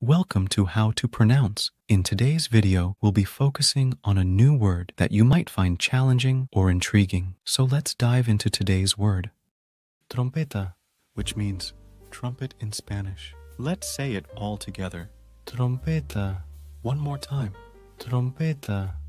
Welcome to How to Pronounce. In today's video, we'll be focusing on a new word that you might find challenging or intriguing. So let's dive into today's word. Trompeta, which means trumpet in Spanish. Let's say it all together. Trompeta. One more time. Trompeta.